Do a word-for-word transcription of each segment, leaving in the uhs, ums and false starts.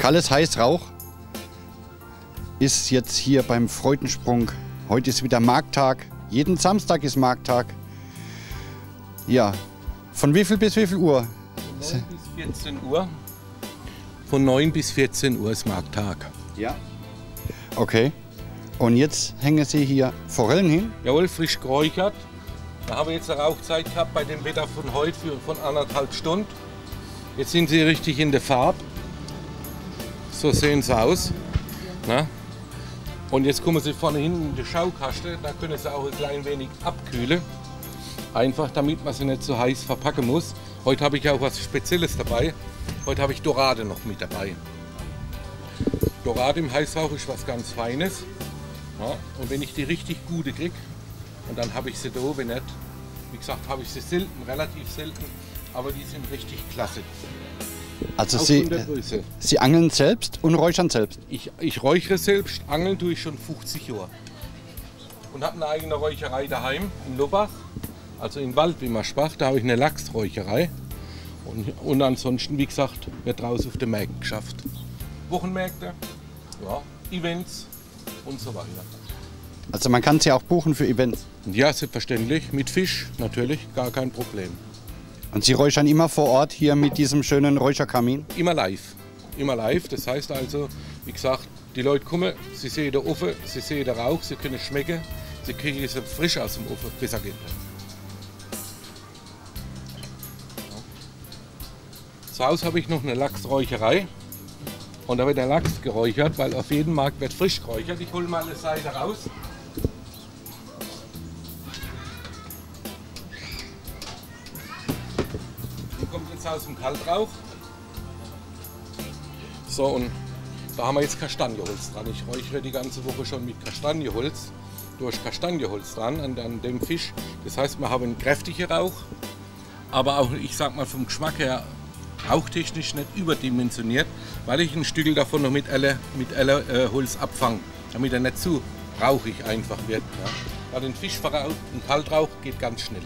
Kalles Heißrauch ist jetzt hier beim Freudensprung. Heute ist wieder Markttag. Jeden Samstag ist Markttag. Ja, von wie viel bis wie viel Uhr? neun bis vierzehn Uhr. Von neun bis vierzehn Uhr ist Markttag. Ja. Okay. Und jetzt hängen Sie hier Forellen hin? Jawohl, frisch geräuchert. Da haben wir jetzt eine Rauchzeit gehabt bei dem Wetter von heute für, von anderthalb Stunden. Jetzt sind sie richtig in der Farbe. So sehen sie aus. Na? Und jetzt kommen sie vorne hin in die Schaukaste. Da können sie auch ein klein wenig abkühlen. Einfach damit man sie nicht so heiß verpacken muss. Heute habe ich auch was Spezielles dabei. Heute habe ich Dorade noch mit dabei. Dorade im Heißrauch ist was ganz Feines. Ja, und wenn ich die richtig gute kriege, und dann habe ich sie da, wenn nicht, wie gesagt, habe ich sie selten, relativ selten, aber die sind richtig klasse. Also Sie, Sie angeln selbst und räuchern selbst? Ich, ich räuchere selbst, angeln tue ich schon fünfzig Jahre. Und habe eine eigene Räucherei daheim in Lobach, also in Waldwimmersbach, da habe ich eine Lachsräucherei. Und, und ansonsten, wie gesagt, wird draußen auf den Märkten geschafft. Wochenmärkte, ja, Events und so weiter. Also man kann sie auch buchen für Events? Ja, selbstverständlich, mit Fisch natürlich, gar kein Problem. Und Sie räuchern immer vor Ort hier mit diesem schönen Räucherkamin? Immer live, immer live, das heißt also, wie gesagt, die Leute kommen, sie sehen den Ofen, sie sehen den Rauch, sie können schmecken, sie kriegen es frisch aus dem Ofen, besser geht nicht. Zu Hause habe ich noch eine Lachsräucherei und da wird der Lachs geräuchert, weil auf jedem Markt wird frisch geräuchert. Ich hole mal eine Seite raus. Die kommt jetzt aus dem Kaltrauch. So, und da haben wir jetzt Kastanienholz dran. Ich räuchere die ganze Woche schon mit Kastanienholz, durch Kastanienholz dran an, an dem Fisch. Das heißt, wir haben einen kräftigen Rauch, aber auch, ich sag mal, vom Geschmack her rauchtechnisch nicht überdimensioniert, weil ich ein Stück davon noch mit Elle, mit Elle äh, Holz abfange, damit er nicht zu rauchig einfach wird. Ja. Weil den Fischverrauch und Kaltrauch geht ganz schnell.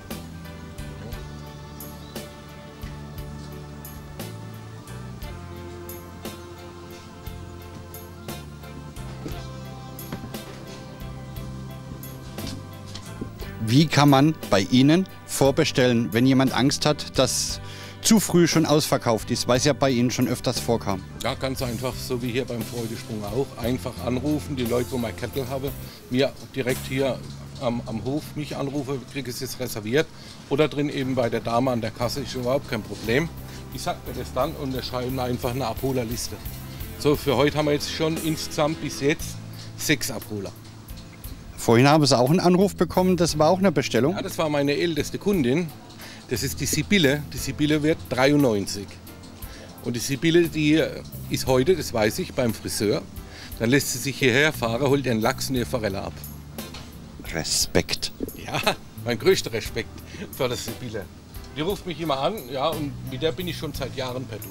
Wie kann man bei Ihnen vorbestellen, wenn jemand Angst hat, dass zu früh schon ausverkauft ist, weil es ja bei Ihnen schon öfters vorkam? Ja, ganz einfach, so wie hier beim Freudensprung auch. Einfach anrufen, die Leute, wo mein Kettel habe, mir direkt hier am, am Hof mich anrufen, kriege ich es reserviert. Oder drin eben bei der Dame an der Kasse, ist überhaupt kein Problem. Die sagt mir das dann und wir schreiben einfach eine Abholerliste. So, für heute haben wir jetzt schon insgesamt bis jetzt sechs Abholer. Vorhin haben Sie auch einen Anruf bekommen, das war auch eine Bestellung? Ja, das war meine älteste Kundin. Das ist die Sibylle. Die Sibylle wird dreiundneunzig. Und die Sibylle, die ist heute, das weiß ich, beim Friseur. Dann lässt sie sich hierher fahren, holt ihren Lachs und ihre Forelle ab. Respekt. Ja, mein größter Respekt für die Sibylle. Die ruft mich immer an, ja, und mit der bin ich schon seit Jahren per Du.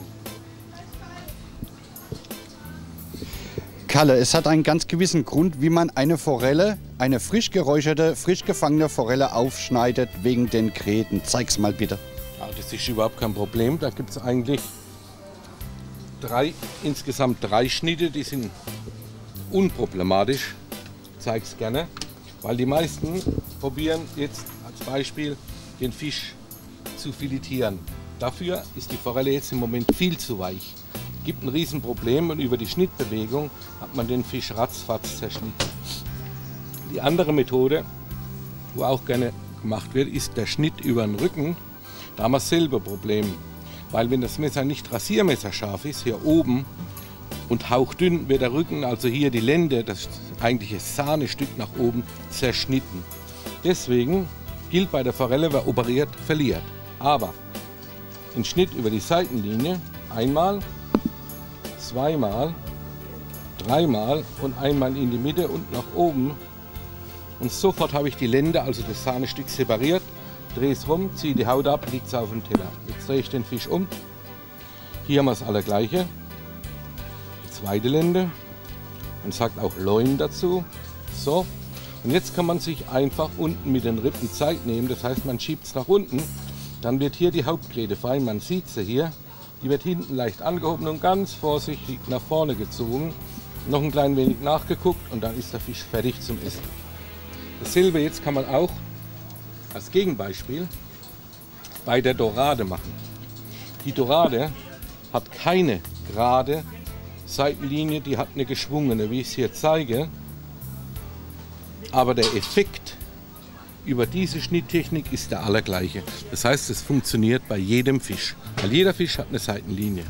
Kalle, es hat einen ganz gewissen Grund, wie man eine Forelle, eine frisch geräucherte, frisch gefangene Forelle aufschneidet wegen den Gräten. Zeig's mal bitte. Ja, das ist überhaupt kein Problem. Da gibt es eigentlich drei, insgesamt drei Schnitte, die sind unproblematisch. Ich zeig's gerne, weil die meisten probieren jetzt als Beispiel den Fisch zu filetieren. Dafür ist die Forelle jetzt im Moment viel zu weich. Gibt ein Riesenproblem und über die Schnittbewegung hat man den Fisch ratzfatz zerschnitten. Die andere Methode, wo auch gerne gemacht wird, ist der Schnitt über den Rücken. Da haben wir dasselbe Problem, weil wenn das Messer nicht rasiermesserscharf ist, hier oben und hauchdünn wird der Rücken, also hier die Lende, das eigentliche Sahnestück nach oben, zerschnitten. Deswegen gilt bei der Forelle, wer operiert, verliert. Aber den Schnitt über die Seitenlinie einmal, zweimal, dreimal und einmal in die Mitte und nach oben. Und sofort habe ich die Lende, also das Sahnestück, separiert, drehe es rum, ziehe die Haut ab, liegt es auf dem Teller. Jetzt drehe ich den Fisch um. Hier haben wir das Allergleiche. Die zweite Lende. Man sagt auch Loin dazu. So. Und jetzt kann man sich einfach unten mit den Rippen Zeit nehmen. Das heißt, man schiebt es nach unten. Dann wird hier die Hauptgräte fein. Man sieht sie hier. Die wird hinten leicht angehoben und ganz vorsichtig nach vorne gezogen. Noch ein klein wenig nachgeguckt und dann ist der Fisch fertig zum Essen. Dasselbe jetzt kann man auch als Gegenbeispiel bei der Dorade machen. Die Dorade hat keine gerade Seitenlinie, die hat eine geschwungene, wie ich es hier zeige. Aber der Effekt über diese Schnitttechnik ist der allergleiche. Das heißt, es funktioniert bei jedem Fisch, weil jeder Fisch hat eine Seitenlinie.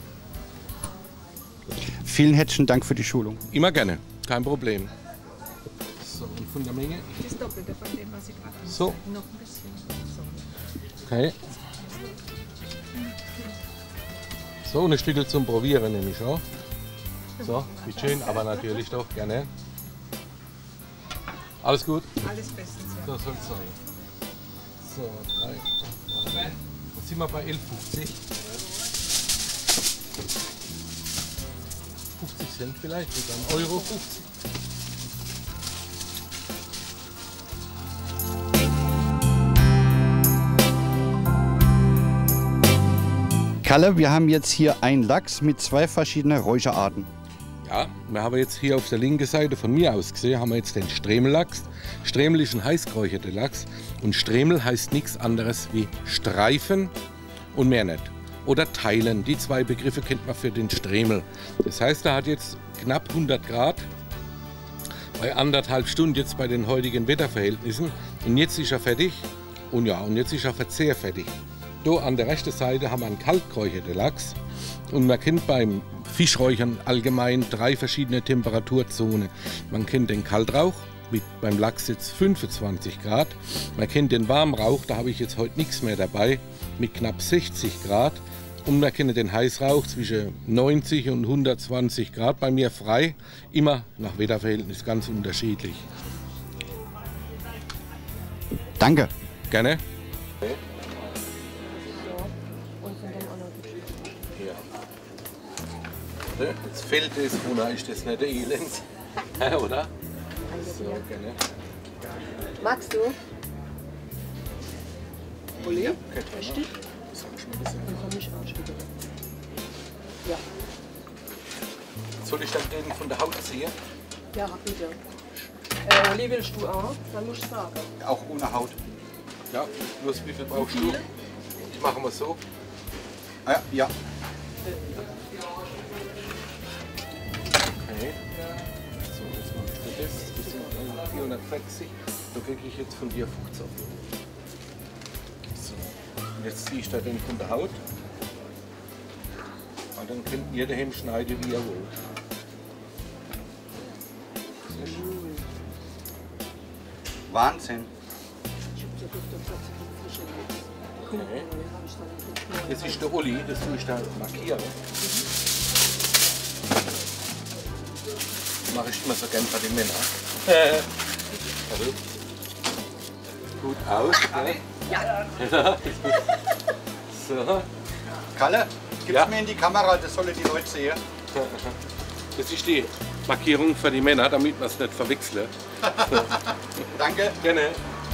Vielen herzlichen Dank für die Schulung. Immer gerne, kein Problem. So, und von der Menge? Das Doppelte von dem, was ich gerade anzeige. So. Noch ein bisschen. So. Okay. So, ein Stückel zum Probieren nehme ich auch. So, bitte schön, aber natürlich doch gerne. Alles gut? Alles bestens. So soll es sein. So, drei. Jetzt sind wir bei elf fünfzig. fünfzig Cent vielleicht, oder ein Euro fünfzig. Kalle, wir haben jetzt hier einen Lachs mit zwei verschiedenen Räucherarten. Ja, wir haben jetzt hier auf der linken Seite von mir aus gesehen, haben wir jetzt den Stremellachs. Stremel ist ein heißgeräucherter Lachs und Stremel heißt nichts anderes wie Streifen und mehr nicht. Oder teilen, die zwei Begriffe kennt man für den Stremel. Das heißt, er hat jetzt knapp hundert Grad bei anderthalb Stunden jetzt bei den heutigen Wetterverhältnissen und jetzt ist er fertig und ja, und jetzt ist er verzehrfertig. Da an der rechten Seite haben wir einen kaltgeräucherten Lachs und man kennt beim Fischräuchern allgemein drei verschiedene Temperaturzonen. Man kennt den Kaltrauch mit beim Lachs jetzt fünfundzwanzig Grad. Man kennt den Warmrauch, da habe ich jetzt heute nichts mehr dabei, mit knapp sechzig Grad. Und man kennt den Heißrauch zwischen neunzig und hundertzwanzig Grad. Bei mir frei, immer nach Wetterverhältnis ganz unterschiedlich. Danke. Gerne. Jetzt fällt es, Bruna, ist das nicht der Elend? Ja, oder? So, gerne. Magst du? Olli? Ja, Richtig? das habe ich schon ein bisschen. Dann komme ich auch später. Ja. Soll ich dann den von der Haut ziehen? Ja, bitte. Äh, Olli, willst du auch? Dann musst du sagen. Auch ohne Haut. Ja, bloß wie viel brauchst du? Ich mache mal so. Ah, ja, ja. Okay. So, jetzt mache ich dir das. Das sind vierhundertvierzig. Da kriege ich jetzt von dir fünfzig. So. Und jetzt ziehe ich da den von der Haut. Und dann könnt ihr daheim schneiden, wie ihr wollt. Sehr schön. Wahnsinn. Okay. Das ist der Olli, das tue ich da markieren. Das mache ich immer so gern bei den Männern. Also, gut aus. Ne? Ja. So. Kalle, gib's Ja. mir in die Kamera, das sollen die Leute sehen. Das ist die Markierung für die Männer, damit man es nicht verwechselt. Danke. Gerne.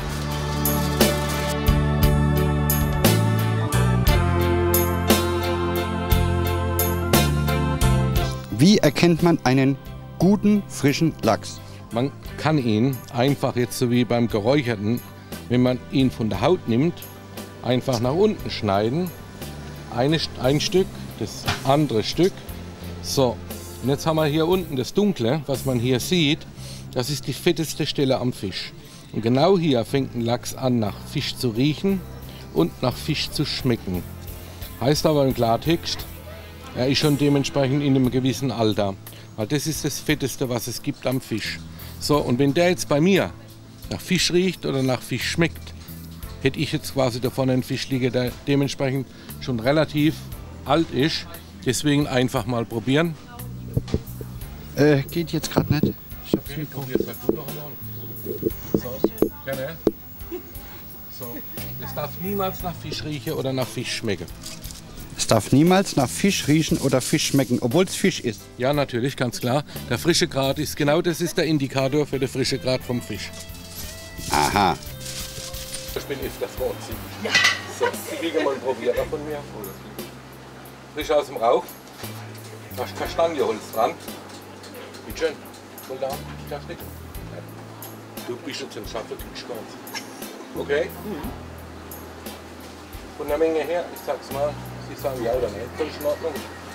Wie erkennt man einen guten, frischen Lachs? Man kann ihn einfach jetzt so wie beim geräucherten, wenn man ihn von der Haut nimmt, einfach nach unten schneiden. Eine, ein Stück, das andere Stück. So, und jetzt haben wir hier unten das Dunkle, was man hier sieht. Das ist die fetteste Stelle am Fisch. Und genau hier fängt ein Lachs an, nach Fisch zu riechen und nach Fisch zu schmecken. Heißt aber im Klartext, er ist schon dementsprechend in einem gewissen Alter. Weil das ist das Fetteste, was es gibt am Fisch. So, und wenn der jetzt bei mir nach Fisch riecht oder nach Fisch schmeckt, hätte ich jetzt quasi davon einen Fisch liegen, der dementsprechend schon relativ alt ist. Deswegen einfach mal probieren. Äh, geht jetzt gerade nicht. Ich hab's Okay, Mikro. probier's halt du noch einmal. So, gerne. So, es darf niemals nach Fisch riechen oder nach Fisch schmecken. Es darf niemals nach Fisch riechen oder Fisch schmecken, obwohl es Fisch ist. Ja, natürlich, ganz klar. Der frische Grad ist genau das ist der Indikator für den frischen Grad vom Fisch. Aha. Ich bin öfters vorziehen. Ja. So, Sie kriegen mal einen Probierer von mir. frisch aus dem Rauch. Da ist Kastanienholz dran. Bitte schön. Voll da. Fertig. Du bist jetzt ein scharfer Kühlschrank. Okay? Mhm. Von der Menge her, ich sag's mal, Sie sagen ja oder nein. Das ist in Ordnung.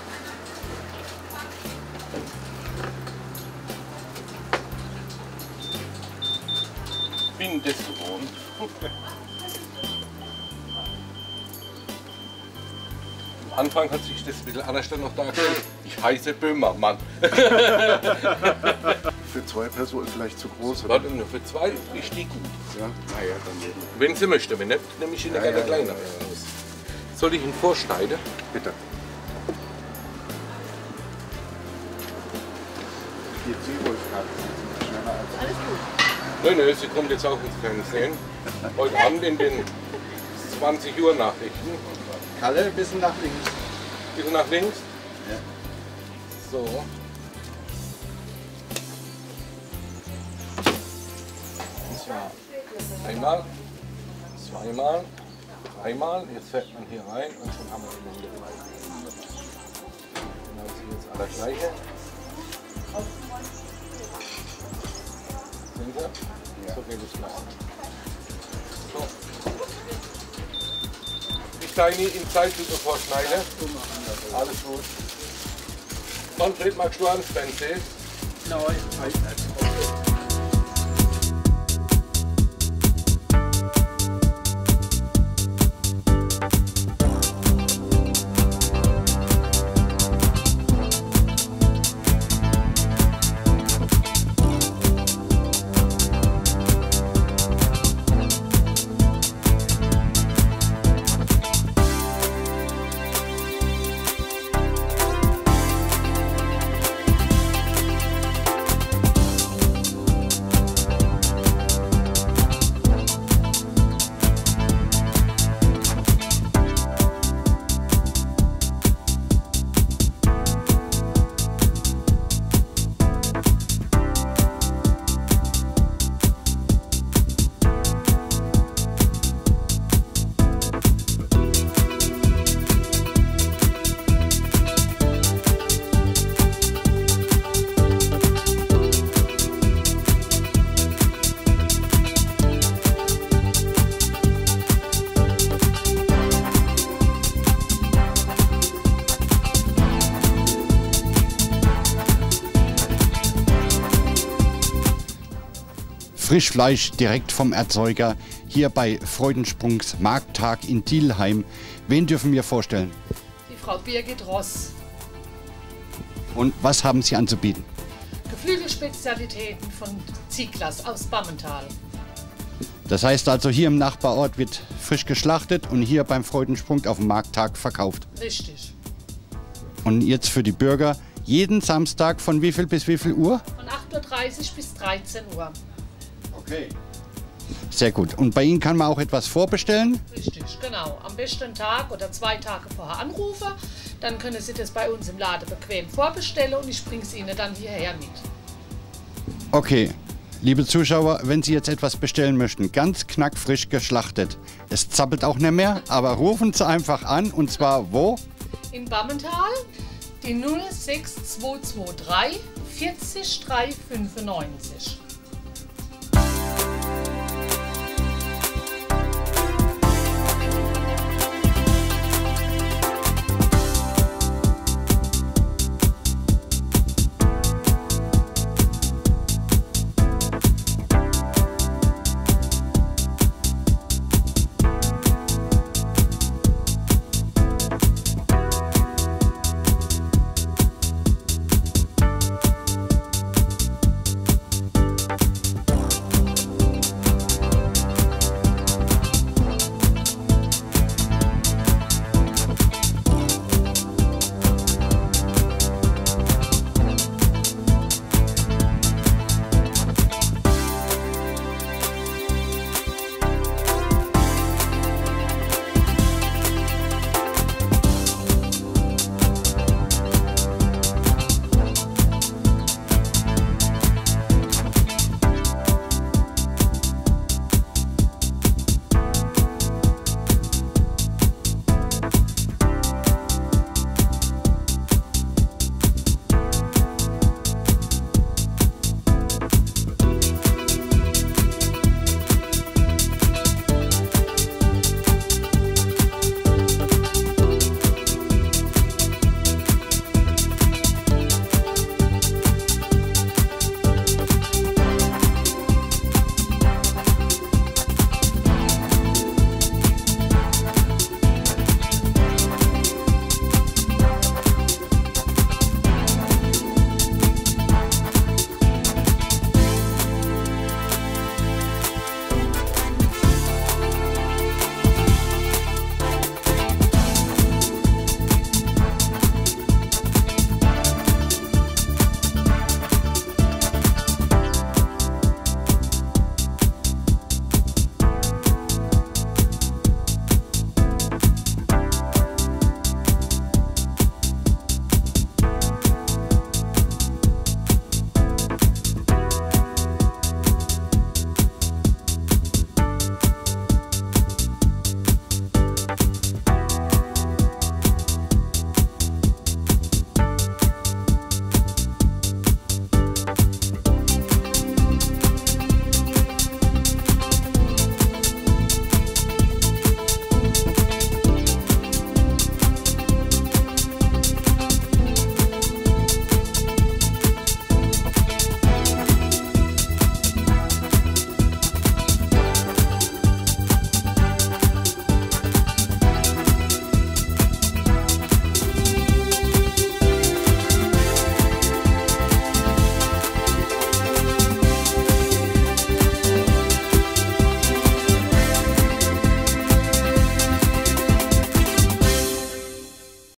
Bin das gewohnt. Am Anfang hat sich das ein bisschen anders noch dargestellt. Ich heiße Böhmermann. Für zwei Personen vielleicht zu groß, oder? Warte, nur für zwei ist die gut. Ja, naja, dann eben. Wenn Sie möchten, wenn nicht, nehme ich Ihnen Ja, gerne ja, kleiner. ja, ja. Soll ich ihn vorschneiden? Bitte. Hier Zwiebelkarte sind schneller als... Alles gut. Nein, nein, sie kommt jetzt auch ins Fernsehen. Heute Abend in den zwanzig Uhr Nachrichten. Kalle, ein bisschen nach links. Bisschen nach links. Ja. So. Einmal, zweimal, dreimal. Jetzt fährt man hier rein und schon haben wir die Menge rein. Dann ist jetzt alles gleiche. Sind Sie? Ja. So geht es lassen. So. Ich kann ihn in Zeitlupe vorschneiden. Alles gut. Manfred, magst du ans Fernsehen? Nein, weiß nicht. Frischfleisch direkt vom Erzeuger, hier bei Freudensprungs Markttag in Dilheim. Wen dürfen wir vorstellen? Die Frau Birgit Ross. Und was haben Sie anzubieten? Geflügelspezialitäten von Zieglas aus Bammental. Das heißt also, hier im Nachbarort wird frisch geschlachtet und hier beim Freudensprung auf dem Markttag verkauft. Richtig. Und jetzt für die Bürger, jeden Samstag von wie viel bis wie viel Uhr? Von acht Uhr dreißig bis dreizehn Uhr. Okay. Sehr gut. Und bei Ihnen kann man auch etwas vorbestellen? Richtig, genau. Am besten einen Tag oder zwei Tage vorher anrufen. Dann können Sie das bei uns im Laden bequem vorbestellen und ich bringe es Ihnen dann hierher mit. Okay. Liebe Zuschauer, wenn Sie jetzt etwas bestellen möchten, ganz knackfrisch geschlachtet. Es zappelt auch nicht mehr, aber rufen Sie einfach an und zwar wo? In Bammental, die null sechs zwei zwei drei vierzig drei fünfundneunzig.